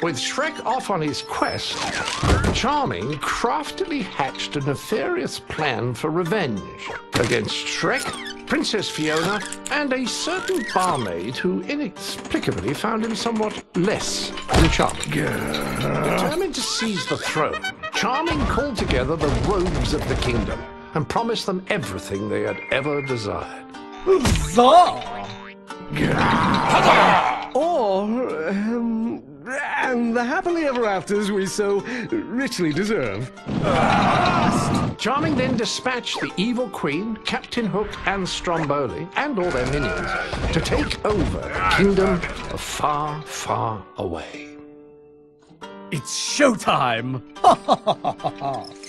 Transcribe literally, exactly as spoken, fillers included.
With Shrek off on his quest, Charming craftily hatched a nefarious plan for revenge against Shrek, Princess Fiona, and a certain barmaid who inexplicably found him somewhat less than charming. Determined to seize the throne, Charming called together the rogues of the kingdom and promised them everything they had ever desired. Huzzah! Or, um, and the happily ever afters we so richly deserve. Charming then dispatched the evil queen, Captain Hook, and Stromboli, and all their minions, to take over a kingdom of far, far away. It's showtime!